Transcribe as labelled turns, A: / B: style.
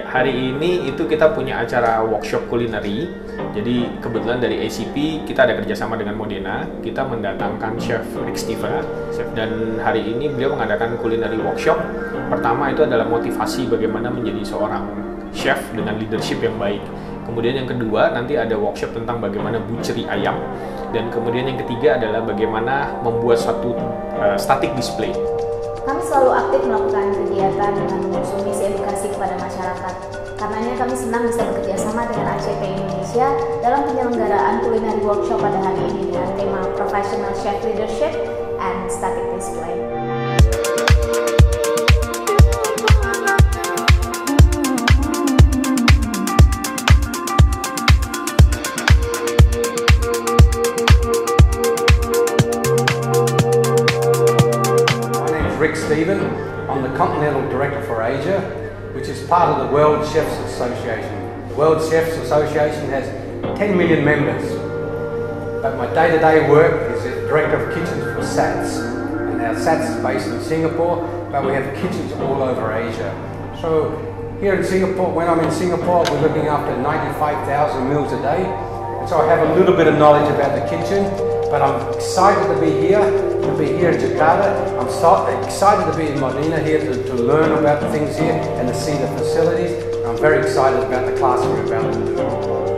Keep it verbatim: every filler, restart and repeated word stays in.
A: Ya, hari ini itu kita punya acara workshop kulineri. Jadi kebetulan dari A C P kita ada kerjasama dengan Modena. Kita mendatangkan Chef Rick Stiva, dan hari ini beliau mengadakan kulineri workshop. Pertama itu adalah motivasi bagaimana menjadi seorang chef dengan leadership yang baik. Kemudian yang kedua nanti ada workshop tentang bagaimana butchery ayam. Dan kemudian yang ketiga adalah bagaimana membuat suatu uh, static display.
B: Kami selalu aktif melakukan kegiatan dengan mengusung misi edukasi kepada masyarakat. Karenanya kami senang bisa bekerja sama dengan A C P Indonesia dalam penyelenggaraan culinary workshop pada hari ini dengan tema Professional Chef Leadership and Static Display.
C: Rick Steven. I'm the Continental Director for Asia, which is part of the World Chefs Association. The World Chefs Association has ten million members, but my day-to-day work is as Director of Kitchens for SATS. And our SATS is based in Singapore, but we have kitchens all over Asia. So here in Singapore, when I'm in Singapore, we're looking after ninety-five thousand meals a day. And so I have a little bit of knowledge about the kitchen, but I'm excited to be here, to be here in Jakarta. I'm so excited to be in Modena here to, to learn about the things here and to see the facilities. I'm very excited about the class we're about to do.